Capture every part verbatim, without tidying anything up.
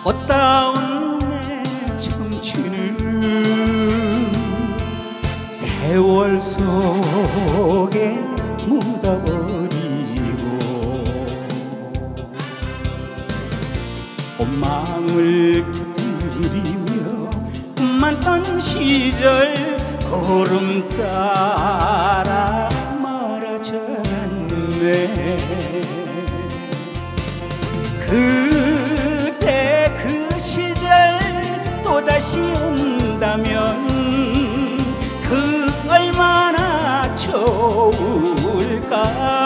꽃다운 내 청춘은 세월 속에 묻어버리고 꽃망울 곁들이며 꿈만던 시절 구름 따라 멀어졌네. 그때 그 시절 또다시 온다면 그 얼마나 좋을까.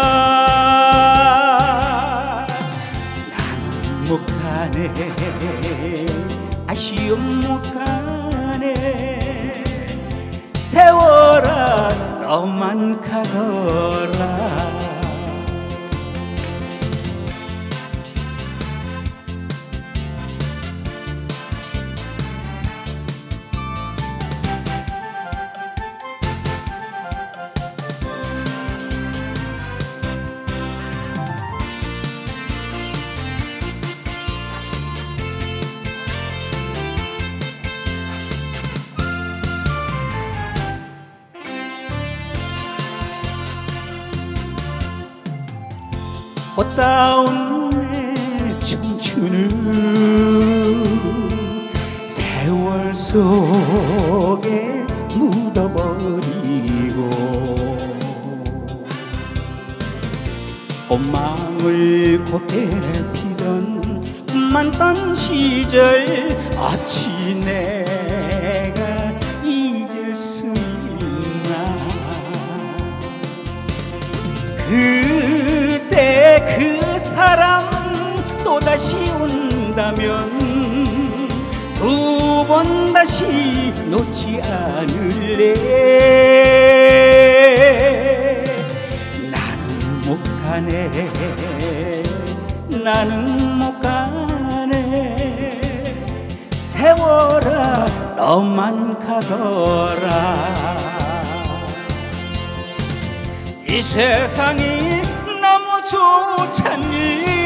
나는 못 가네, 아쉬움 못 가네. 세월아 너만 가거라. 꽃다운 내 청춘은 세월 속에 묻어버리고 꽃망울 곱게 피던 꿈만던 시절 어찌 내가 잊을 수 있나. 그때 그 사람 또다시 온다면 두 번 다시 놓지 않을래. 나는 못 가네, 나는 못 가네. 세월아 너만 가거라. 이 세상이 너무 좋잖니.